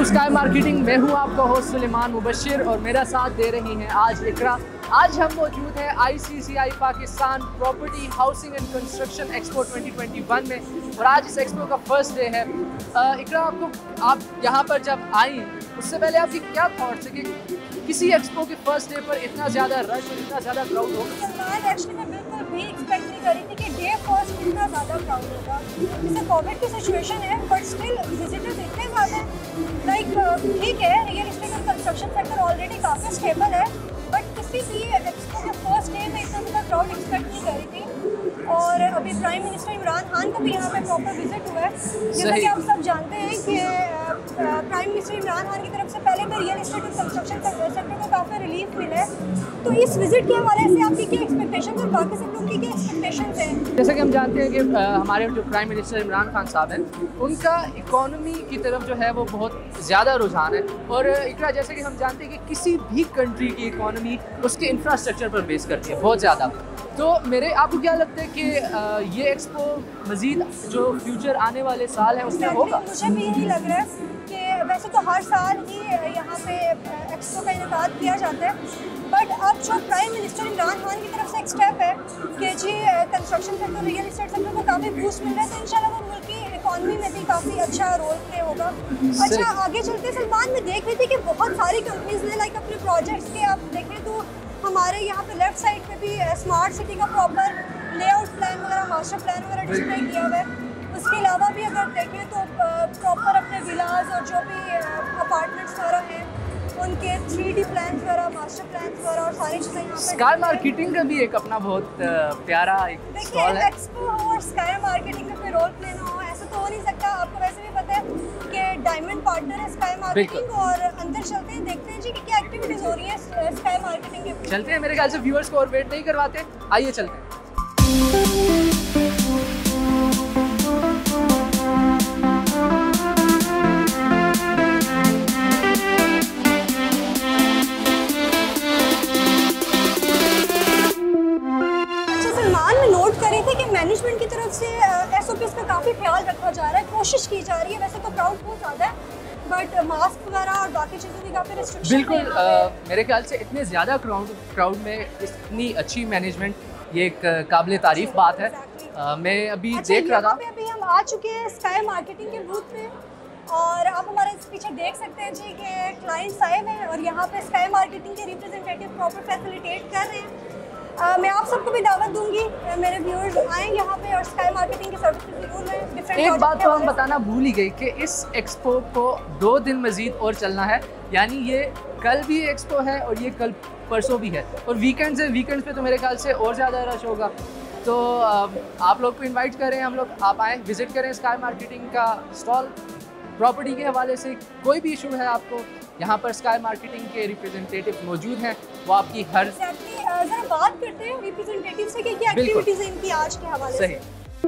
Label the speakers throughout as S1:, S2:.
S1: Sky marketing. मैं हूं आपका होस्ट सुलेमान मुबशिर और मेरा साथ दे रही हैं आज इकरा। आज हम मौजूद हैं ICCI Pakistan property housing and construction expo 2021 में और आज इस एक्सपो का फर्स्ट डे है। इकरा, आप यहाँ पर जब आई उससे पहले आपकी क्या थॉट्स है कि किसी एक्सपो के फर्स्ट डे पर इतना ज़्यादा रश और इतना ज़्यादा क्राउड होगा?
S2: एक्चुअली मैं बिल्कुल भी एक्सपेक्ट नहीं कर रही थी कि डे फर्स्ट इतना ज़्यादा क्राउड होगा। जैसे कोविड की सिचुएशन है बट स्टिल विजिटर्स इतने ज़्यादा हैं। लाइक ठीक है, रियल इस्टेट और कंस्ट्रक्शन सेक्टर ऑलरेडी काफ़ी स्टेबल है बट किसी भी एक्सपो के फर्स्ट डे में इतना ज़्यादा क्राउड एक्सपेक्ट नहीं कर रही थी। और अभी प्राइम मिनिस्टर इमरान खान का भी यहाँ पे प्रॉपर विजिट हुआ है। जैसा कि आप सब जानते हैं कि प्राइम मिनिस्टर इमरान खान की तरफ से पहले तो रियल इस्टेट और कंस्ट्रक्शन सेक्टर को काफ़ी रिलीफ मिला है। तो इस विजिट के हवाले से आपकी क्या एक्सपेक्टेशन और बाकी सब लोग की क्या एक्सपेक्टेशन हैं?
S1: जैसा कि हम जानते हैं कि हमारे जो प्राइम मिनिस्टर इमरान खान साहब हैं उनका इकोनॉमी की तरफ जो है वो बहुत ज़्यादा रुझान है। और इकरा, जैसे कि हम जानते हैं कि किसी भी कंट्री की इकोनॉमी उसके इंफ्रास्ट्रक्चर पर बेस करती है बहुत ज़्यादा। तो आपको क्या लगता है कि ये एक्सपो मज़ीद जो फ्यूचर आने वाले साल हैं उसमें होगा?
S2: मुझे भी यही लग रहा है कि वैसे तो हर साल ही यहाँ पे एक्सपो का इनेकाद किया जाता है बट अब जो प्राइम मिनिस्टर इमरान खान की तरफ से एक स्टेप है कि जी construction sector real estate sector को काफ़ी बूस्ट मिल रहा है, तो इंशाल्लाह वो मुल्क की इकॉनमी में भी काफ़ी अच्छा रोल प्ले होगा। अच्छा, आगे चलते सलमान में देख रही थी कि बहुत सारी कंपनीज ने लाइक अपने प्रोजेक्ट्स के आप देखें तो हमारे यहाँ पे लेफ्ट साइड पे भी स्मार्ट सिटी का प्रॉपर लेआउट प्लान वगैरह मास्टर प्लान वगैरह डिस्प्ले किया हुआ है। उसके अलावा भी अगर देखें तो प्रॉपर अपने विलास और जो भी अपार्टमेंट्स वगैरह हैं उनके 3D प्लान्स वगैरह मास्टर प्लान्स वगैरह और सारी चीज़ें यहाँ पे।
S1: स्काई मार्केटिंग का भी एक अपना बहुत प्यारा एक स्टॉल है।
S2: एक्सपो हो और स्काई मार्केटिंग का कोई रोल प्ले ना हो ऐसा तो हो नहीं सकता। आपको वैसे भी पता है कि डायमंड पार्टनर है स्काई मार्केटिंग। और अंदर चलते हैं, देखते हैं जी कि क्या एक्टिविटीज़ हो रही है स्काई मार्केटिंग के।
S1: चलते हैं, मेरे ख्याल से व्यूअर्स को और वेट नहीं करवाते, आइए चलते हैं।
S2: मैनेजमेंट की तरफ से SOPs का काफ़ी ख्याल रखा जा रहा है, कोशिश की जा रही है। वैसे तो क्राउड बहुत ज़्यादा है बट मास्क वगैरह और बाकी चीज़ों की काफ़ी रिस्ट्रिक्शन।
S1: बिल्कुल, मेरे ख्याल से इतने ज़्यादा क्राउड में इतनी अच्छी मैनेजमेंट ये एक काबिल तारीफ बात है। मैं अभी देख रहा था,
S2: अभी हम आ चुके हैं स्काई मार्केटिंग के बूथ पे और आप हमारे पीछे देख सकते हैं जी कि क्लाइंट्स आए हैं और यहाँ पे स्काई मार्केटिंग के रिप्रेजेंटेटिव प्रॉपर फैसिलिटेट कर रहे हैं। मैं आप सबको भी दावत दूंगी, मेरे व्यूअर्स आएँ यहाँ पे और स्काई मार्केटिंग के सर्विसेज जरूर लें। डिफरेंट
S1: एक बात तो हम बताना भूल ही गई कि इस एक्सपो को 2 दिन मज़ीद और चलना है, यानी ये कल भी एक्सपो है और ये कल परसों भी है और वीकेंड्स है। वीकेंड्स पे तो मेरे ख्याल से और ज़्यादा रश होगा। तो आप लोग को इन्वाइट करें हम लोग, आप आएँ विज़िट करें स्काई मार्केटिंग का स्टॉल। प्रॉपर्टी के हवाले से कोई भी इशू है आपको, यहाँ पर स्काई मार्केटिंग के रिप्रेजेंटेटिव मौजूद हैं, वो आपकी हर
S2: ज़रा बात करते हैं रिप्रेजेंटेटिव से कि क्या एक्टिविटीज़ हैं इनकी आज के हवाले से।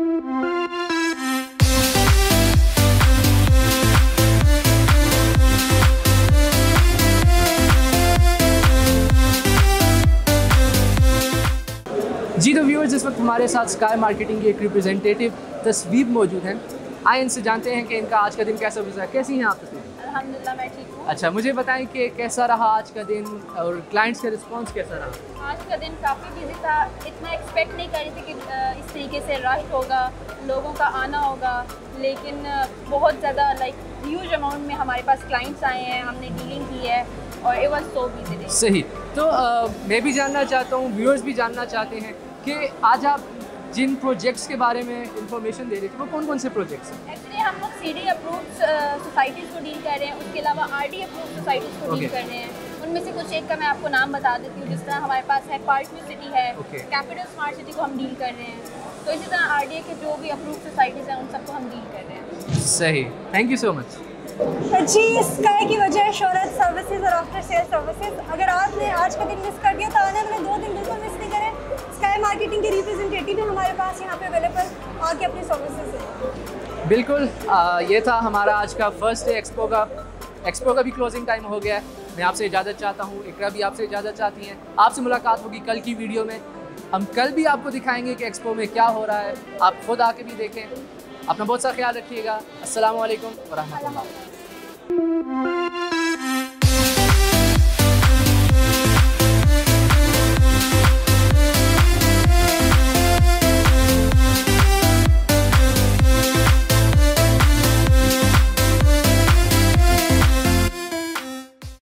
S1: जी तो व्यूअर्स, इस वक्त हमारे साथ स्काई मार्केटिंग के एक रिप्रेजेंटेटिव तस्वीब मौजूद हैं। आए इनसे जानते हैं कि इनका आज का दिन कैसा गुजरा। कैसी हैं आप?
S3: अल्हम्दुलिल्लाह मैं ठीक हूँ।
S1: अच्छा, मुझे बताएं कि कैसा रहा आज का दिन और क्लाइंट्स का रिस्पांस कैसा रहा?
S3: आज का दिन काफ़ी बिजी था, इतना एक्सपेक्ट नहीं कर रही थी कि इस तरीके से रश होगा, लोगों का आना होगा, लेकिन बहुत ज़्यादा लाइक ह्यूज अमाउंट में हमारे पास क्लाइंट्स आए हैं, हमने डीलिंग की है और इट वाज सो बिजी।
S1: सही। तो मैं भी जानना चाहता हूँ, व्यूअर्स भी जानना चाहते हैं कि आज आप जिन प्रोजेक्ट्स के बारे में इंफॉर्मेशन दे रहे थे वो कौन कौन से प्रोजेक्ट्स हैं?
S3: एक्चुअली हम लोग CD अप्रूव्ड सोसाइटीज़ को डील कर रहे हैं, उसके अलावा RD अप्रूव्ड सोसाइटीज़ को डील कर रहे हैं। उनमें से कुछ एक का मैं आपको नाम बता देती हूँ। जिस तरह हमारे पास है पार्टनर सिटी है, कैपिटल स्मार्ट सिटी को हम डील कर रहे हैं। तो इसी तरह RDA के जो भी अप्रूव्ड सोसाइटीज़ हैं उन सबको हम डील कर रहे हैं।
S1: सही, थैंक यू सो मच।
S2: जी, स्काई की वजह शोहरत सर्विसेज और आफ्टर सेल सर्विसेज। अगर आपने आज का दिन मिस कर दिया तो आने वाले 2 दिन बिल्कुल मिस नहीं करें। स्काई मार्केटिंग के रिप्रेजेंटेटिव भी हमारे पास यहाँ पे अवेलेबल आके अपनी सर्विसेज है।
S1: बिल्कुल, ये था हमारा आज का फर्स्ट डे एक्सपो का। एक्सपो का भी क्लोजिंग टाइम हो गया है। मैं आपसे इजाज़त चाहता हूँ, इकरा भी आपसे इजाज़त चाहती हैं। आपसे मुलाकात होगी कल की वीडियो में। हम कल भी आपको दिखाएंगे कि एक्सपो में क्या हो रहा है, आप खुद आके भी देखें। अपना बहुत सा ख्याल रखिएगा। अस्सलाम वालेकुम व रहमतुल्लाह। है।